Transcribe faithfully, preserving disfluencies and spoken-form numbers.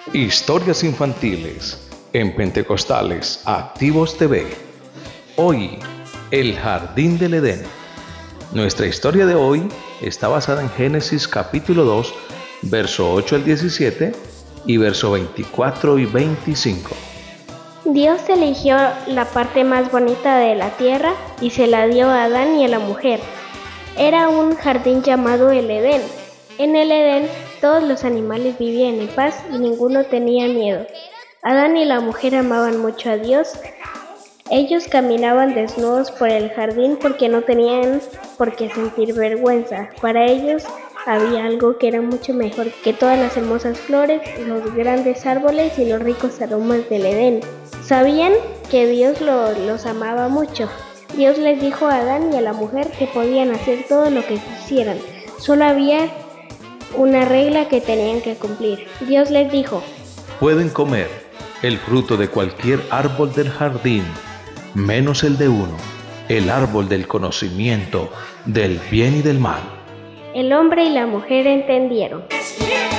Historias infantiles en Pentecostales Activos T V. Hoy, el Jardín del Edén. Nuestra historia de hoy está basada en Génesis capítulo dos, verso ocho al diecisiete y verso veinticuatro y veinticinco. Dios eligió la parte más bonita de la tierra y se la dio a Adán y a la mujer. Era un jardín llamado el Edén. En el Edén todos los animales vivían en paz y ninguno tenía miedo. Adán y la mujer amaban mucho a Dios. Ellos caminaban desnudos por el jardín porque no tenían por qué sentir vergüenza. Para ellos había algo que era mucho mejor que todas las hermosas flores, los grandes árboles y los ricos aromas del Edén. Sabían que Dios lo, los amaba mucho. Dios les dijo a Adán y a la mujer que podían hacer todo lo que quisieran. Solo había una regla que tenían que cumplir. Dios les dijo: pueden comer el fruto de cualquier árbol del jardín, menos el de uno, el árbol del conocimiento del bien y del mal. El hombre y la mujer entendieron.